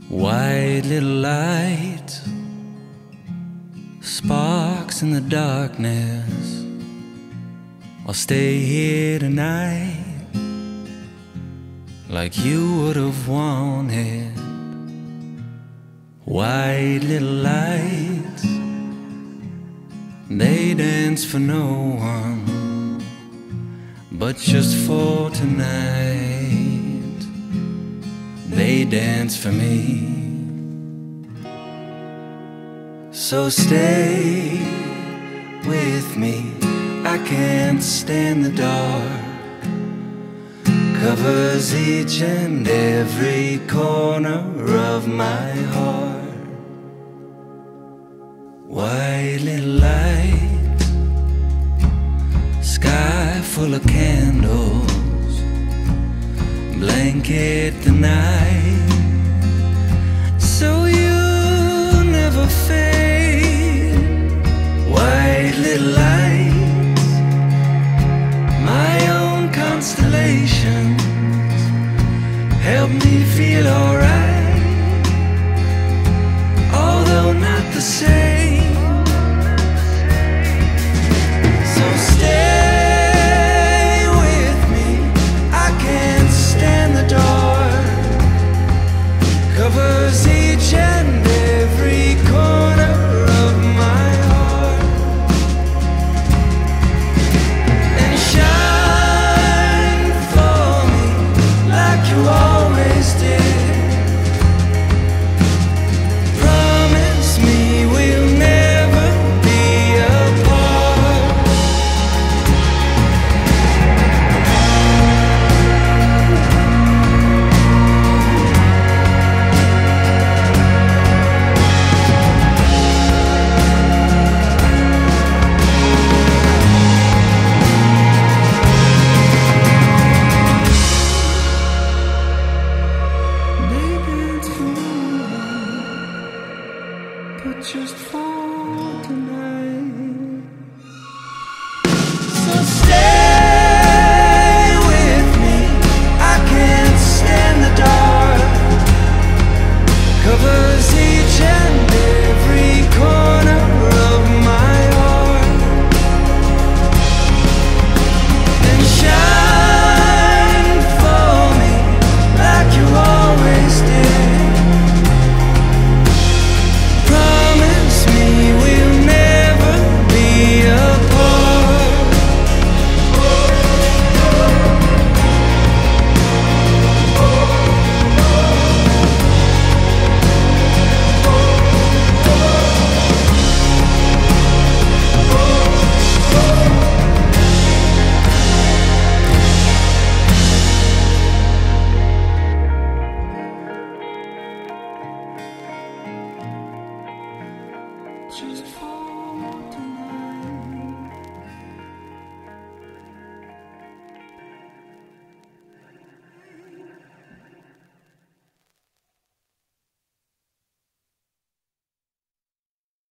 White little light, sparks in the darkness. I'll stay here tonight like you would have wanted. White little lights, they dance for no one, but just for tonight. They dance for me. So stay with me, I can't stand the dark. Covers each and every corner of my heart. White little light, sky full of candles, blanket the night, so you never fade. White little lights, my own constellations, help me feel alright.